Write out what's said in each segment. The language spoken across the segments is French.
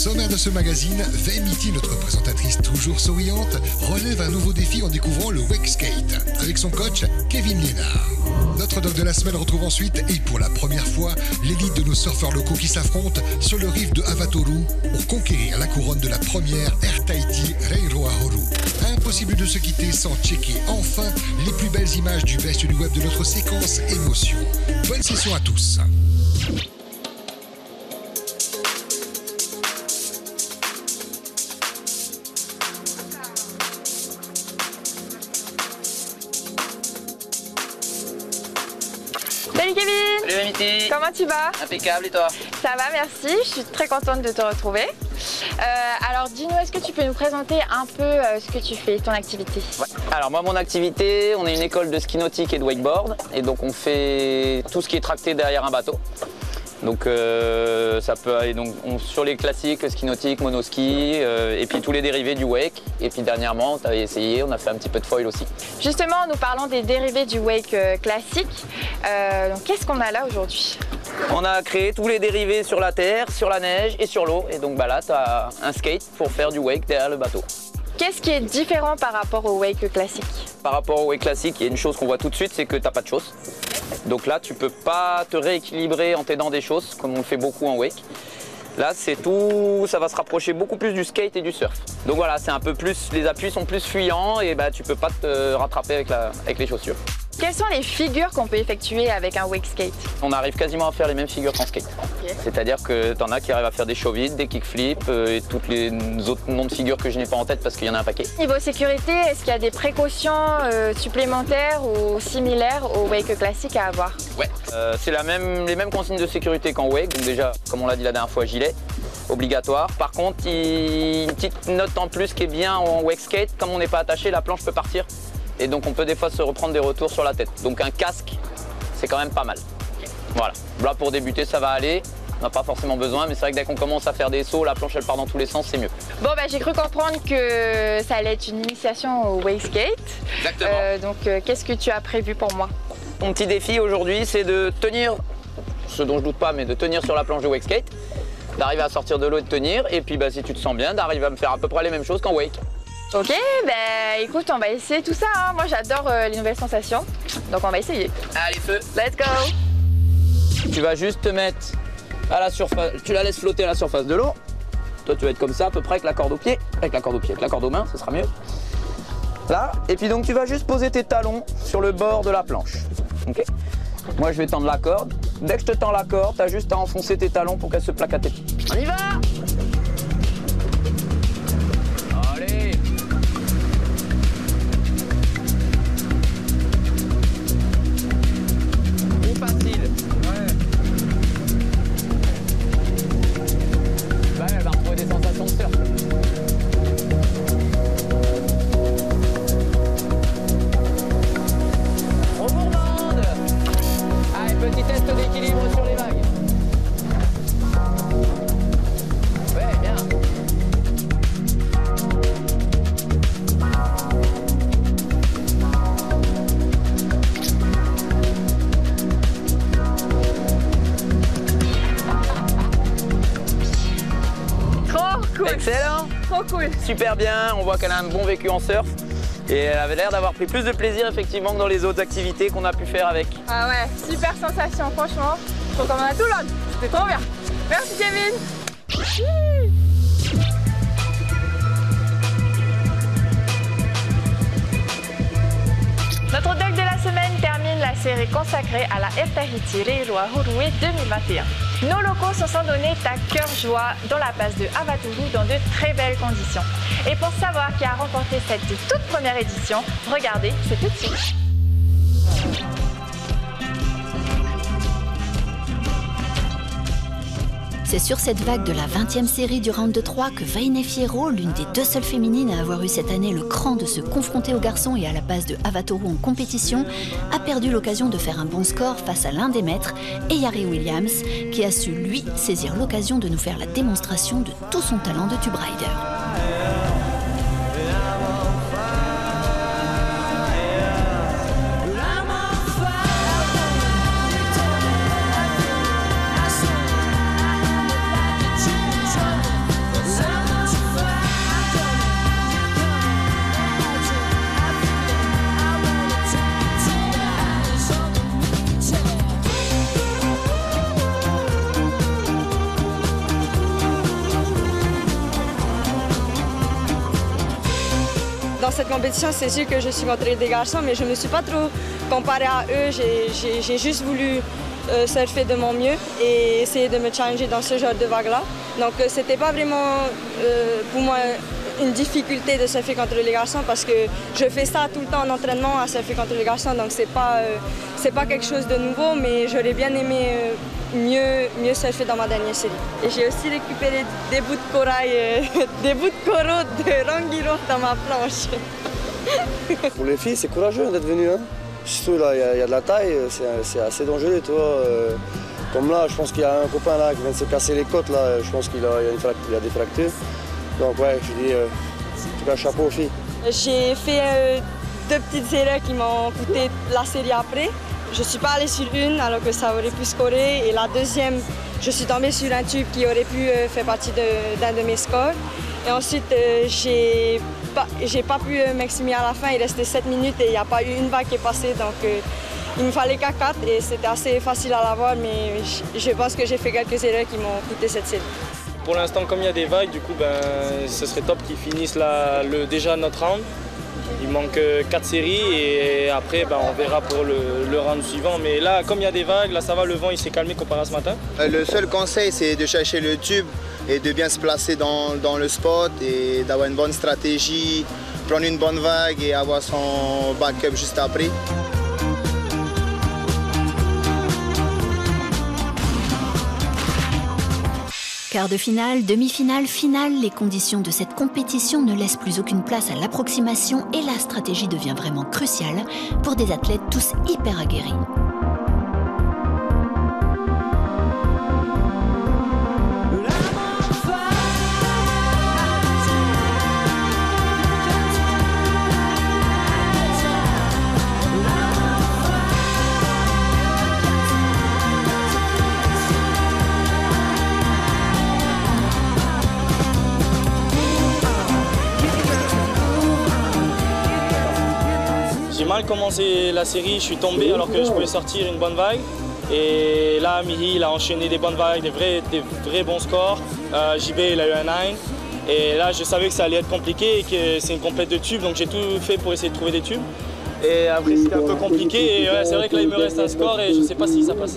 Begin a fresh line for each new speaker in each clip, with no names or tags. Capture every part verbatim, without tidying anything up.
sommaire de ce magazine, Vemity, notre présentatrice toujours souriante, relève un nouveau défi en découvrant le wake skate avec son coach Kevin Liénard. Notre doc de la semaine retrouve ensuite, et pour la première fois, l'élite de nos surfeurs locaux qui s'affrontent sur le riff de Avatoru pour conquérir la couronne de la première Air Tahiti Reiroahoru. Impossible de se quitter sans checker enfin les plus belles images du best du web de notre séquence émotion. Bonne session à tous.
Salut Kevin!
Salut Vemity!
Comment tu vas?
Impeccable, et toi?
Ça va, merci. Je suis très contente de te retrouver. Euh, alors dis-nous, est-ce que tu peux nous présenter un peu euh, ce que tu fais, ton activité?
Ouais. Alors moi, mon activité, on est une école de ski nautique et de wakeboard. Et donc on fait tout ce qui est tracté derrière un bateau. Donc euh, ça peut aller donc, on, sur les classiques, ski nautique, monoski, euh, et puis tous les dérivés du wake. Et puis dernièrement, on a essayé, on a fait un petit peu de foil aussi.
Justement, nous parlons des dérivés du wake euh, classique. Euh, donc qu'est-ce qu'on a là aujourd'hui?
On a créé tous les dérivés sur la terre, sur la neige et sur l'eau. Et donc bah, là, tu as un skate pour faire du wake derrière le bateau.
Qu'est-ce qui est différent par rapport au wake classique?
Par rapport au wake classique, il y a une chose qu'on voit tout de suite, c'est que tu n'as pas de chausse. Donc là, tu ne peux pas te rééquilibrer en t'aidant des chausses, comme on le fait beaucoup en wake. Là, c'est tout, ça va se rapprocher beaucoup plus du skate et du surf. Donc voilà, c'est un peu plus, les appuis sont plus fuyants et bah, tu ne peux pas te rattraper avec, la, avec les chaussures.
Quelles sont les figures qu'on peut effectuer avec un wake skate?
On arrive quasiment à faire les mêmes figures qu'en skate. Okay. C'est-à-dire que tu en as qui arrivent à faire des show vides, des kickflips euh, et toutes les autres noms de figures que je n'ai pas en tête parce qu'il y en a un paquet.
Niveau sécurité, est-ce qu'il y a des précautions euh, supplémentaires ou similaires au wake classique à avoir?
Ouais, euh, c'est la même, les mêmes consignes de sécurité qu'en wake. Donc déjà, comme on l'a dit la dernière fois, gilet obligatoire. Par contre, il, une petite note en plus qui est bien en wake skate, comme on n'est pas attaché, la planche peut partir. Et donc on peut des fois se reprendre des retours sur la tête. Donc un casque, c'est quand même pas mal. Voilà. Là pour débuter, ça va aller. On n'a pas forcément besoin, mais c'est vrai que dès qu'on commence à faire des sauts, la planche elle part dans tous les sens, c'est mieux.
Bon bah j'ai cru comprendre que ça allait être une initiation au wake skate.
Exactement.
Euh, donc euh, qu'est-ce que tu as prévu pour moi?
Mon petit défi aujourd'hui, c'est de tenir, ce dont je doute pas, mais de tenir sur la planche de wake skate, d'arriver à sortir de l'eau et de tenir, et puis bah, si tu te sens bien, d'arriver à me faire à peu près les mêmes choses qu'en wake.
Ok, ben écoute, on va essayer tout ça. Hein. Moi, j'adore euh, les nouvelles sensations. Donc, on va essayer.
Allez, feu!
Let's go!
Tu vas juste te mettre à la surface, tu la laisses flotter à la surface de l'eau. Toi, tu vas être comme ça, à peu près avec la corde au pied. Avec la corde au pied, avec la corde aux mains, ce sera mieux. Là, et puis donc, tu vas juste poser tes talons sur le bord de la planche. Ok? Moi, je vais tendre la corde. Dès que je te tends la corde, tu as juste à enfoncer tes talons pour qu'elle se plaque à tes pieds. On y va! Allez! Facile. Ouais. Bah, elle va retrouver des sensations de surf. On gourmande. Allez, petit test d'équilibre sur les vagues. Ouais, bien.
Cool.
Excellent.
Trop cool.
Super bien, on voit qu'elle a un bon vécu en surf et elle avait l'air d'avoir pris plus de plaisir effectivement que dans les autres activités qu'on a pu faire avec.
Ah ouais, super sensation, franchement. Je recommande à tout le monde. C'était trop bien. Merci Kevin. Notre doc de la semaine termine la série consacrée à la Air Tahiti Reiroahoru deux mille vingt et un. Nos locaux se sont donnés à cœur joie dans la passe de Avatoru dans de très belles conditions. Et pour savoir qui a remporté cette toute première édition, regardez, c'est tout de suite.
C'est sur cette vague de la vingtième série du round de trois que Vaine Fierro, l'une des deux seules féminines à avoir eu cette année le cran de se confronter aux garçons et à la base de Avatoru en compétition, a perdu l'occasion de faire un bon score face à l'un des maîtres, Eyari Williams, qui a su, lui, saisir l'occasion de nous faire la démonstration de tout son talent de tube rider.
dans cette compétition, c'est sûr que je suis contre des garçons, mais je ne me suis pas trop comparée à eux. J'ai juste voulu euh, surfer de mon mieux et essayer de me challenger dans ce genre de vague-là. Donc euh, c'était pas vraiment euh, pour moi une difficulté de surfer contre les garçons parce que je fais ça tout le temps en entraînement à surfer contre les garçons, donc c'est pas, euh, c'est pas quelque chose de nouveau, mais j'aurais bien aimé euh, mieux, mieux surfer dans ma dernière série. Et j'ai aussi récupéré des bouts de corail, euh, des bouts de coraux de Rangiroh dans ma planche.
Pour les filles, c'est courageux d'être venu. Hein. Surtout là, il y, y a de la taille, c'est assez dangereux, tu vois. Euh, comme là, je pense qu'il y a un copain là qui vient de se casser les côtes, là, je pense qu'il a, a, a des fractures. Donc ouais, je dis, euh, en tout cas, chapeau aux filles.
J'ai fait euh, deux petites erreurs qui m'ont coûté la série après. Je ne suis pas allée sur une alors que ça aurait pu scorer. Et la deuxième, je suis tombée sur un tube qui aurait pu euh, faire partie d'un de, de mes scores. Et ensuite, euh, j'ai pas, j'ai pas pu euh, m'exprimer à la fin. Il restait sept minutes et il n'y a pas eu une vague qui est passée. Donc euh, il me fallait qu'à quatre et c'était assez facile à l'avoir. Mais je, je pense que j'ai fait quelques erreurs qui m'ont coûté cette série.
Pour l'instant, comme il y a des vagues, du coup, ben, ce serait top qu'ils finissent la, le, déjà notre round. Il manque quatre séries et après, ben, on verra pour le, le round suivant. Mais là, comme il y a des vagues, là, ça va, le vent il s'est calmé comparé à ce matin.
Le seul conseil, c'est de chercher le tube et de bien se placer dans, dans le spot et d'avoir une bonne stratégie, prendre une bonne vague et avoir son backup juste après.
Quart de finale, demi-finale, finale, les conditions de cette compétition ne laissent plus aucune place à l'approximation et la stratégie devient vraiment cruciale pour des athlètes tous hyper aguerris.
J'ai mal commencé la série, je suis tombé alors que je pouvais sortir une bonne vague. Et là, Mihi il a enchaîné des bonnes vagues, des vrais, des vrais bons scores. Euh, J B il a eu un neuf. Et là, je savais que ça allait être compliqué et que c'est une complète de tubes, donc j'ai tout fait pour essayer de trouver des tubes. Et après, c'était un peu compliqué. Et ouais, c'est vrai que là, il me reste un score et je ne sais pas si ça passe.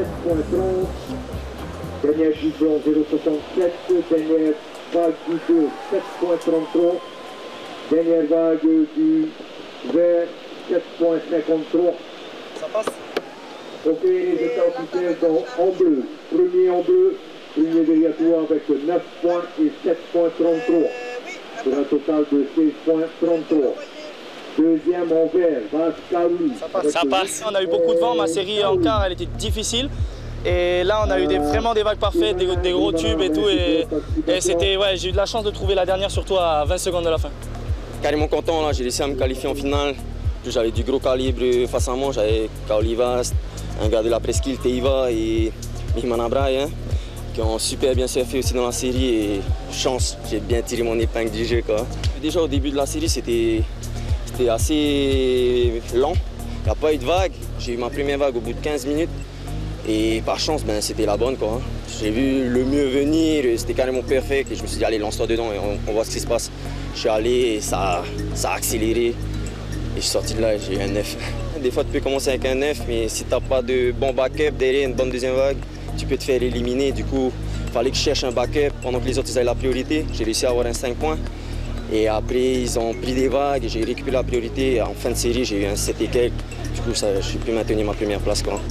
Dernière giron zéro soixante-sept, dernière vague du deux sept virgule trente-trois, dernière vague du vert sept virgule cinquante-trois.
Ça passe.
Ok, les états officiels sont en bleu. Premier en bleu, premier derrière toi avec neuf points et sept virgule trente-trois. Pour un total de seize virgule trente-trois. Deuxième en vert, Vascaouli.
Ça passe. Ça passe. On a eu beaucoup de vent, ma série en quart elle était difficile. Et là on a eu des, vraiment des vagues parfaites, des, des gros tubes et tout. Et, et c'était, ouais, j'ai eu de la chance de trouver la dernière surtout à vingt secondes de la fin.
Carrément content, là, j'ai réussi à me qualifier en finale. J'avais du gros calibre face à moi, j'avais Kaoli Vast, un gars de la presqu'île, Teiva et Mihman Braille, hein, qui ont super bien surfé aussi dans la série et chance, j'ai bien tiré mon épingle du jeu, quoi. Déjà au début de la série, c'était assez lent, il n'y a pas eu de vague. J'ai eu ma première vague au bout de quinze minutes et par chance, ben, c'était la bonne, quoi. J'ai vu le mieux venir, c'était carrément perfect et je me suis dit allez, lance-toi dedans et on, on voit ce qui se passe. Je suis allé et ça, ça a accéléré et je suis sorti de là, j'ai eu un neuf. Des fois tu peux commencer avec un neuf, mais si tu n'as pas de bon backup derrière une bonne deuxième vague, tu peux te faire éliminer. Du coup, il fallait que je cherche un backup pendant que les autres ils avaient la priorité. J'ai réussi à avoir un cinq points. Et après, ils ont pris des vagues et j'ai récupéré la priorité. En fin de série, j'ai eu un sept et quelques. Du coup, ça, je pu maintenir ma première place, quoi.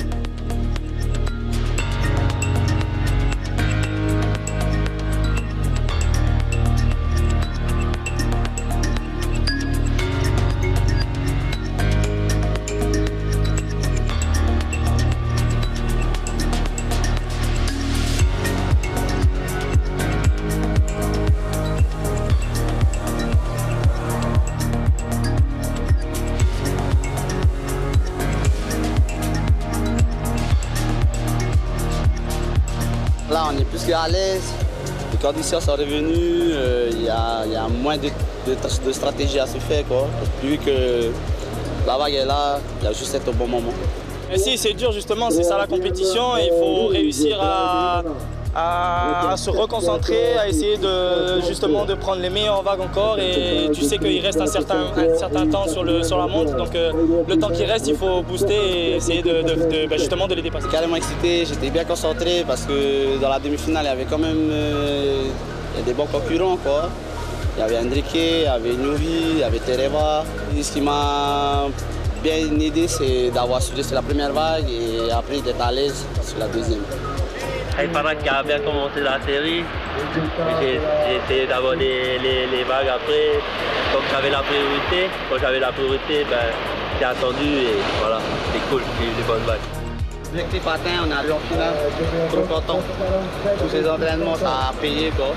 Là, on est plus qu'à l'aise. Les conditions sont revenues. Il euh, y, y a moins de, de, de stratégie à se faire, quoi. Vu que la vague est là, il y a juste être au bon moment.
Mais si, c'est dur justement, c'est ça la compétition. Il faut réussir à, à, à se reconcentrer, à essayer de, justement de prendre les meilleures vagues encore. Et tu sais qu'il reste un certain, un certain temps sur, le, sur la montre, donc euh, le temps qui reste, il faut booster et essayer de, de, de, ben justement de les dépasser.
J'étais carrément excité, j'étais bien concentré parce que dans la demi-finale, il y avait quand même euh, il y a des bons concurrents, quoi. Il y avait Enrique, il y avait Nouri, il y avait Tereva. Et ce qui m'a bien aidé, c'est d'avoir suivi sur la première vague et après d'être à l'aise sur la deuxième.
El Farad qui a bien commencé la série, j'ai essayé d'avoir les, les, les vagues après. Comme j'avais la priorité, quand j'avais la priorité, ben, j'ai attendu et voilà, c'était cool, j'ai eu des bonnes vagues.
Objectif atteint, on est arrivé en finale, trop content. Tous ces entraînements, ça a payé, quoi.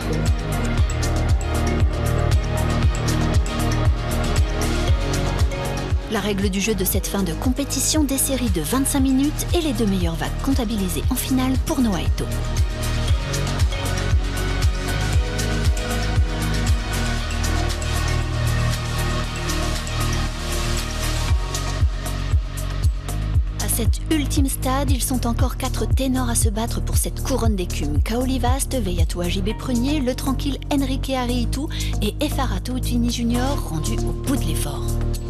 La règle du jeu de cette fin de compétition, des séries de vingt-cinq minutes et les deux meilleures vagues comptabilisées en finale pour Noah Ito. À cet ultime stade, ils sont encore quatre ténors à se battre pour cette couronne d'écume. Kaoli Vast, Veiatu Ajibé Prunier, le tranquille Enrique Ariitu et Efara Tautini Junior rendus au bout de l'effort.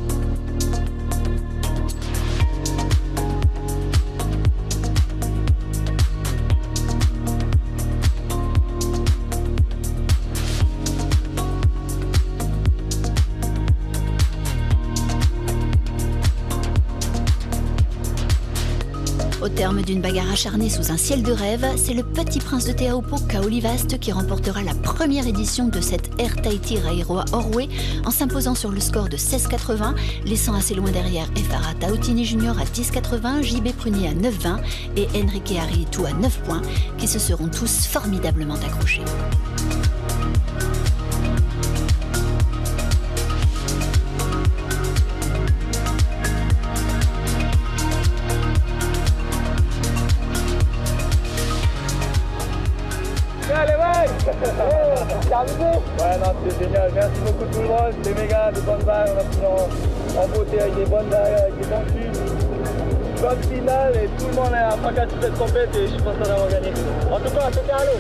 Au terme d'une bagarre acharnée sous un ciel de rêve, c'est le petit prince de Teahupo'o, Kaoli Vast, qui remportera la première édition de cette Air Tahiti Rairoa Orwe en s'imposant sur le score de seize quatre-vingts, laissant assez loin derrière Efara Tautini Junior à dix quatre-vingts, J B Prunier à neuf vingt et Enrique Ariitu à neuf points, qui se seront tous formidablement accrochés.
Ouais, non, c'était génial. Merci beaucoup tout le monde. C'était méga, de bonnes vagues. On a pris en, en beauté avec des bonnes vagues, avec des bons tubes. Bonne finale et tout le monde est à fracassé cette compète et je suis content d'avoir gagné. En tout cas, c'était à l'eau.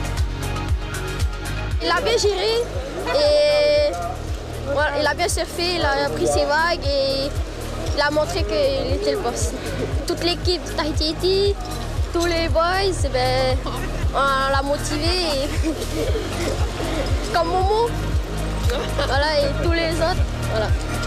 Il a bien géré et voilà, il a bien surfé, il a pris ses vagues et il a montré qu'il était le boss. Toute l'équipe de Tahiti, tous les boys, ben, on l'a motivé. Comme Momo, voilà, et tous les autres, voilà.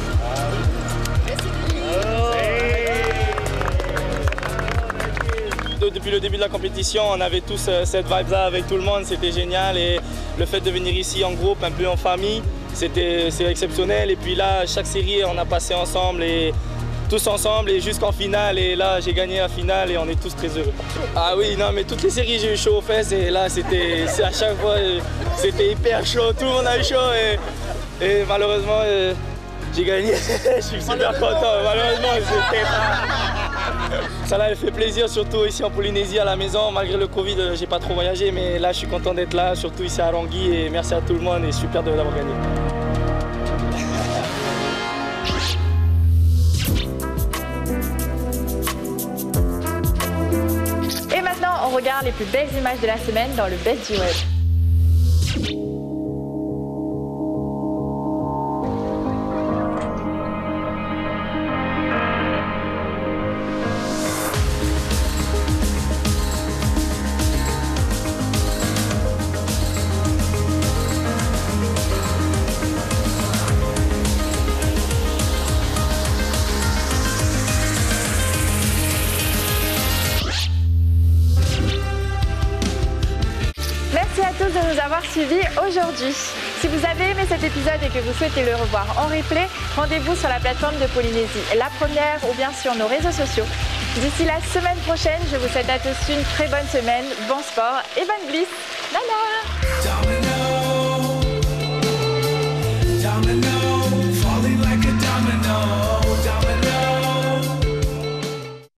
Depuis le début de la compétition, on avait tous cette vibe-là avec tout le monde, c'était génial. Et le fait de venir ici en groupe, un peu en famille, c'était exceptionnel. Et puis là, chaque série, on a passé ensemble et tous ensemble et jusqu'en finale. Et là, j'ai gagné la finale et on est tous très heureux. Ah oui, non, mais toutes les séries, j'ai eu chaud aux fesses et là, c'était à chaque fois, c'était hyper chaud. Tout le monde a eu chaud et, et malheureusement, euh, j'ai gagné. Je suis super content. Malheureusement, c'était ça l'a fait plaisir, surtout ici en Polynésie à la maison. Malgré le Covid, j'ai pas trop voyagé, mais là, je suis content d'être là, surtout ici à Rangui. Et merci à tout le monde et super d'avoir gagné.
Et maintenant, on regarde les plus belles images de la semaine dans le Best du Web. Merci à tous de nous avoir suivis aujourd'hui. Si vous avez aimé cet épisode et que vous souhaitez le revoir en replay, rendez-vous sur la plateforme de Polynésie, la première ou bien sur nos réseaux sociaux. D'ici la semaine prochaine, je vous souhaite à tous une très bonne semaine, bon sport et bonne glisse. Nana!